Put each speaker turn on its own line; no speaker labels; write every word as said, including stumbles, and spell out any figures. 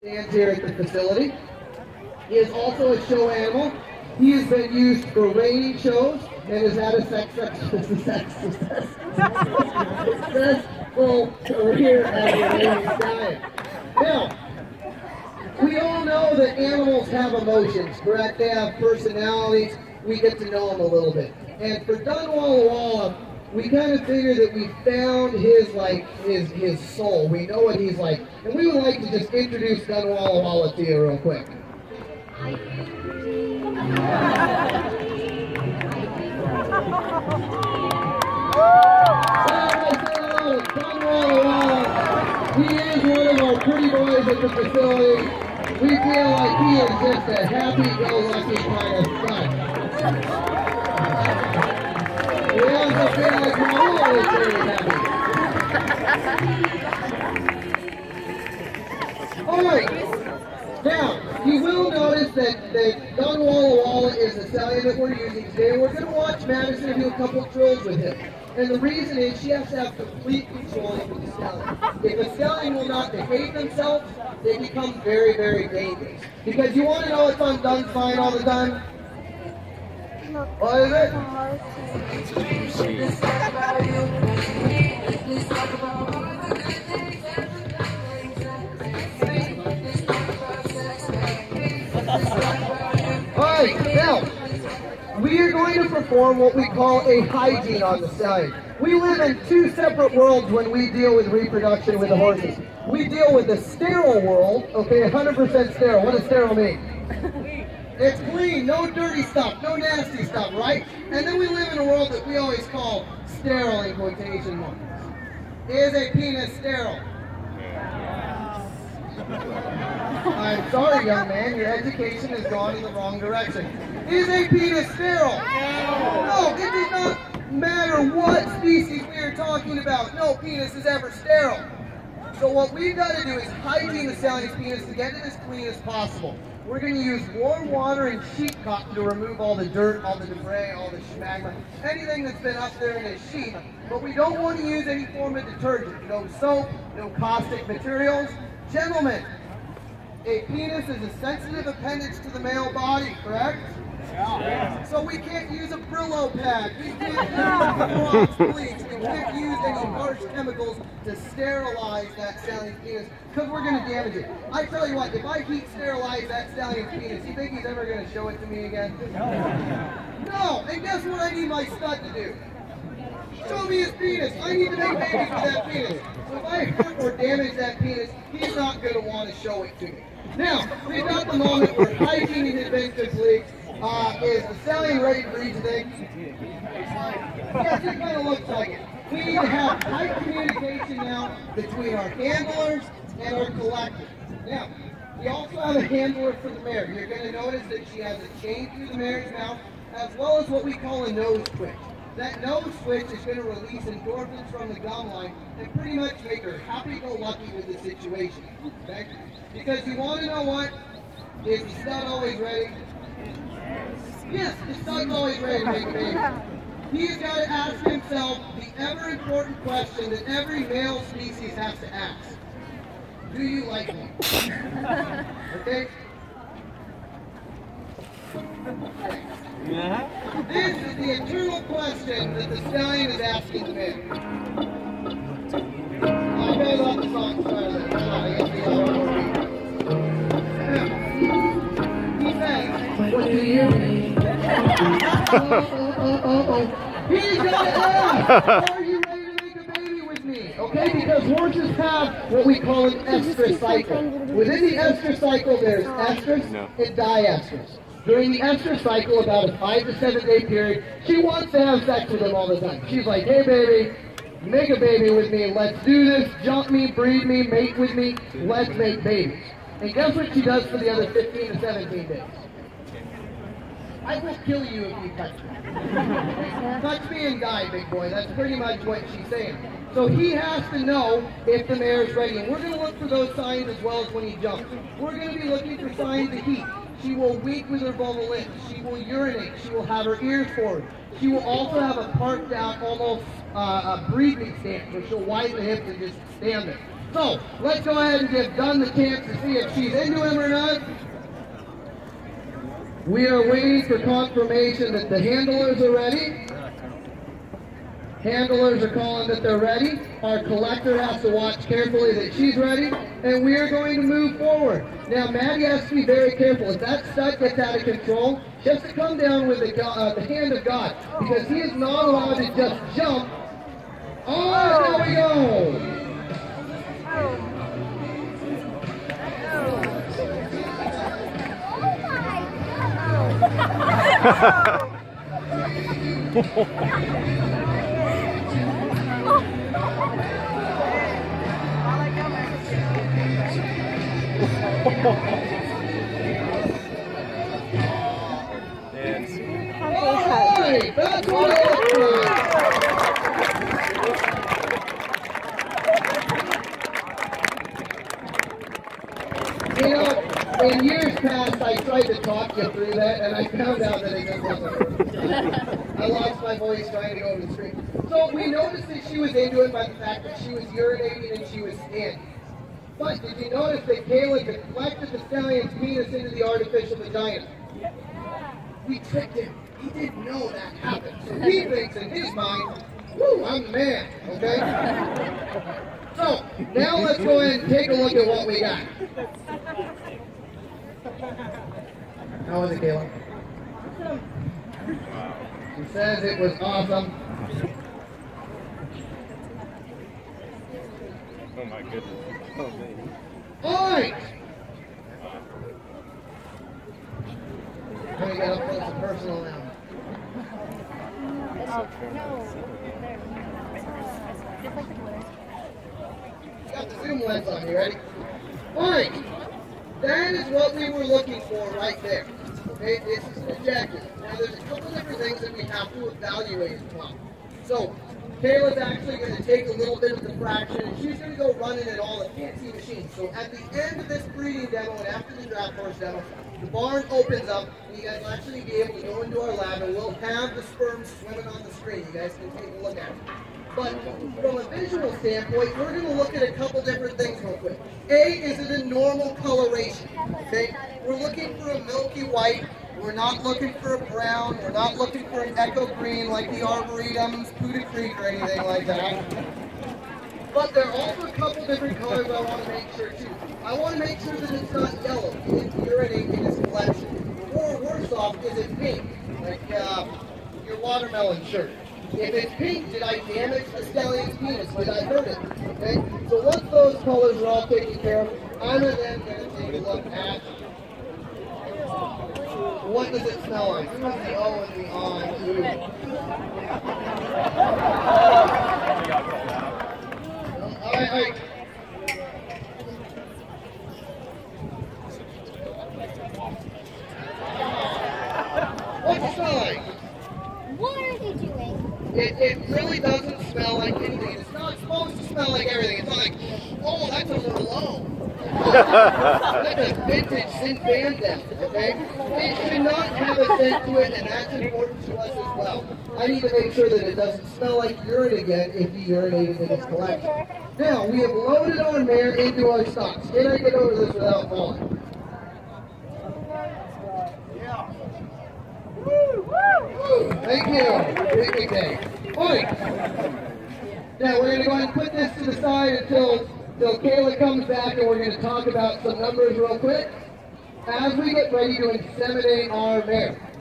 stands here at the facility. He is also a show animal. He has been used for reining shows and has had a sex, sex, sex, sex, successful career as a reining stallion. Now, we all know that animals have emotions, correct? They have personalities. We get to know them a little bit. And for Dun Walla Walla, we kind of figured that we found his like his his soul. We know what he's like, and we would like to just introduce Dun Walla Walla to you real quick. Dun Walla Walla. He is one of our pretty boys at the facility. We feel like he is just a happy-go-lucky kind of son. We also feel like Mama is very happy. Alright, now, you will notice that, that Dun Walla Walla is the stallion that we're using today. We're going to watch Madison do a couple drills with him. And the reason is she has to have complete control over the stallion. If a stallion will not behave themselves, they become very, very dangerous. Because you want to know what's on Dun's mind all the time? What is it? Alright, now, we are going to perform what we call a hygiene on the stallion. We live in two separate worlds when we deal with reproduction with the horses. We deal with the sterile world, okay, one hundred percent sterile. What does sterile mean? It's clean, no dirty stuff, no nasty stuff, right? And then we live in a world that we always call sterile in quotation marks. Is a penis sterile? I'm sorry, young man, your education has gone in the wrong direction. Is a penis sterile? No, it does not matter what species we are talking about. No penis is ever sterile. So what we've got to do is hygiene the stallion's penis to get it as clean as possible. We're going to use warm water and sheep cotton to remove all the dirt, all the debris, all the schmagma, anything that's been up there in a sheep. But we don't want to use any form of detergent. No soap, no caustic materials. Gentlemen, a penis is a sensitive appendage to the male body, correct? Yeah. So we can't use a Brillo pad, we can't use Clorox bleach, we can't use any harsh chemicals to sterilize that stallion's penis, because we're going to damage it. I tell you what, if I heat sterilize that stallion's penis, you think he's ever going to show it to me again? No! And guess what I need my stud to do? Show me his penis! I need to make babies with that penis. So if I hurt or damage that penis, he's not going to want to show it to me. Now, we've got the moment where hygiene has been complete. Uh, is the stallion ready to breed today? Yes, it kind of looks like it. We need to have tight communication now between our handlers and our collectors. Now, we also have a handler for the mare. You're going to notice that she has a chain through the mare's mouth, as well as what we call a nose twitch. That nose switch is going to release endorphins from the gum line and pretty much make her happy-go-lucky with the situation. Okay? Because you want to know what? Is the stud always ready? Yes, the stud's always ready to make a baby. He's got to ask himself the ever-important question that every male species has to ask. Do you like me? Okay?
Yeah.
This is the eternal question that the stallion is asking the man. I know that the song started. He says, what do you mean? oh, oh, oh, oh, oh. He's got to ask, are you ready to make a baby with me? Okay, because horses have what we call an estrus cycle. Within the estrus cycle, there's estrus no. and diestrus. During the estrus cycle, about a five to seven day period, she wants to have sex with him all the time. She's like, hey baby, make a baby with me, let's do this, jump me, breed me, mate with me, let's make babies. And guess what she does for the other fifteen to seventeen days? I will kill you if you touch me. Touch me and die, big boy. That's pretty much what she's saying. So he has to know if the mare is ready. And we're going to look for those signs as well as when he jumps. We're going to be looking for signs of heat. She will wink with her bubble lips. She will urinate. She will have her ears forward. She will also have a parked out, almost uh, a breathing stance, where she'll widen the hips and just stand there. So, let's go ahead and give Dunn the chance to see if she's into him or not. We are waiting for confirmation that the handlers are ready. Handlers are calling that they're ready. Our collector has to watch carefully that she's ready, and we are going to move forward. Now, Maddie has to be very careful. If that stud gets out of control, she has to come down with the, uh, the hand of God, because he is not allowed to just jump. Oh, there we go. Alright, that's what it looks like. You know, in years past, I tried to talk you through that, and I found out that it just wasn't working. I lost my voice trying to go over the screen. So we noticed that she was into it by the fact that she was urinating and she was standing. But did you notice that Kayla deflected the stallion's penis into the artificial vagina? We tricked him. He didn't know that happened. So he thinks in his mind, woo, I'm the man, okay? So, now let's go ahead and take a look at what we got. How was it, Kayla? She says it was awesome.
Oh my goodness. Oh man.
Alright! Let me get up close and personal now. Got the zoom lens on, you ready? Alright! That is what we were looking for right there. Okay, this is the objective. Now there's a couple different things that we have to evaluate as well. So, Kayla's actually going to take a little bit of the fraction and she's going to go running in all the fancy machines. So at the end of this breeding demo and after the draft horse demo, the barn opens up and you guys will actually be able to go into our lab and we'll have the sperm swimming on the screen. You guys can take a look at it. But from a visual standpoint, we're going to look at a couple different things real quick. A, is it a normal coloration? Okay, we're looking for a milky white. We're not looking for a brown. We're not looking for an echo green like the Arboretums, Puda Creek, or anything like that. But there are also a couple different colors I want to make sure too. I want to make sure that it's not yellow. It's urinating in its collection. Or worse off, is it pink? Like uh, your watermelon shirt. If it's pink, did I damage the stallion's penis? Did I hurt it? Okay? So once those colors are all taken care of, I'm then going to take a look at what does it smell like. Who's the O and the on? Alright, alright. What's it smell like?
What are they doing?
It, it really doesn't smell like anything. It's not supposed to smell like everything. It's not like, oh, that's a Merlot. That's a vintage Sin Van Dam, okay? It should not have a scent to it, and that's important to us as well. I need to make sure that it doesn't smell like urine again if you urinated in its collection. Now, we have loaded our mare into our stocks. Can I get over this without falling? Yeah. Woo! Woo! Thank you. Big, big day. All right. Now, we're going to go ahead and put this to the side until So Kayla comes back and we're going to talk about some numbers real quick as we get ready to inseminate our mare.